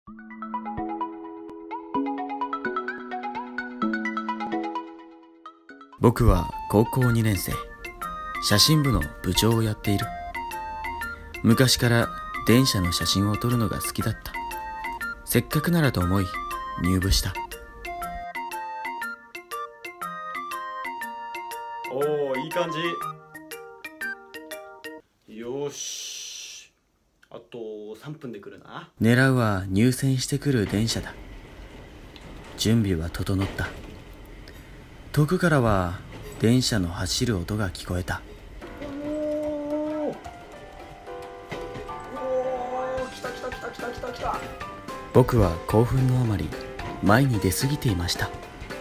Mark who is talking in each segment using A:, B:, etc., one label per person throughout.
A: 僕は高校2年生、写真部の部長をやっている。昔から電車の写真を撮るのが好きだった。せっかくならと思い入部した。
B: おー、いい感じ。よし、あと3分で来るな。
A: 狙うは入線してくる電車だ。準備は整った。遠くからは電車の走る音が聞こえた。
B: おー、来た来た来た来た来た来た。
A: 僕は興奮のあまり前に出過ぎていました。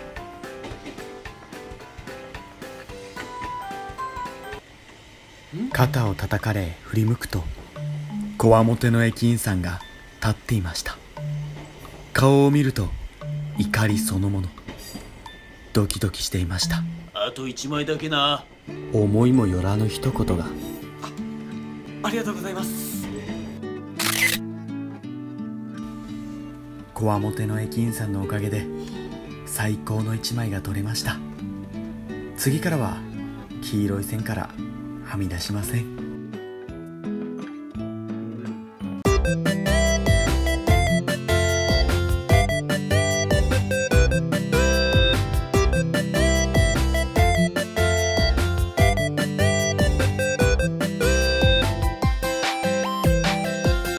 A: 肩を叩かれ振り向くと、こわもての駅員さんが立っていました。顔を見ると怒りそのもの。ドキドキしていました。
B: あと1枚だけな。
A: 思いもよらぬ一言が。
B: ありがとうございます。
A: こわもての駅員さんのおかげで最高の1枚が撮れました。次からは黄色い線からはみ出しません。